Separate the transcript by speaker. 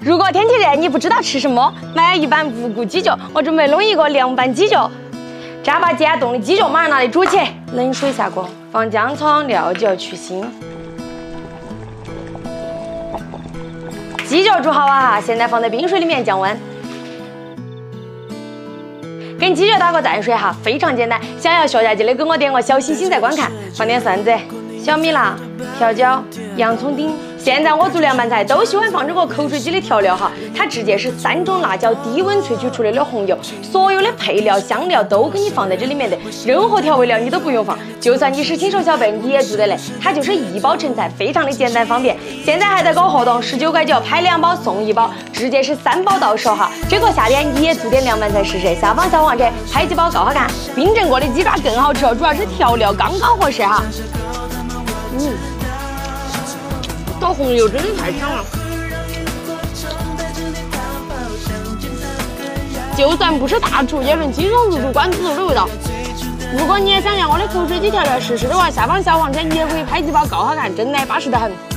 Speaker 1: 如果天气热，你不知道吃什么，买一板无骨鸡脚，我准备弄一个凉拌鸡脚。这样把解冻的鸡脚马上拿来煮起，冷水下锅，放姜葱、料酒去腥。鸡脚煮好啊，现在放在冰水里面降温。跟鸡脚打个蘸水哈，非常简单。想要学下记得给我点个小心心再观看。放点蒜子、小米辣、调椒、洋葱丁。现在我做凉拌菜都喜欢放这个口水鸡的调料哈，它直接是3种辣椒低温萃取出来的红油，所有的配料香料都给你放在这里面的，任何调味料你都不用放。就算你是新手小白，你也做得来。它就是一包成菜，非常的简单方便。现在还在搞活动，19块9拍2包送1包，直接是3包到手哈。这个夏天你也做点凉拌菜试试，下方小黄车拍几包搞好看。冰镇过的鸡爪更好吃哦，主要是调料刚刚合适哈。这红油真的太香了，就算不是大厨也能轻松入住关子肉的味道。如果你也想让我的口水鸡调料试试的话，下方小黄车也可以拍几包搞好看，真的巴适得很。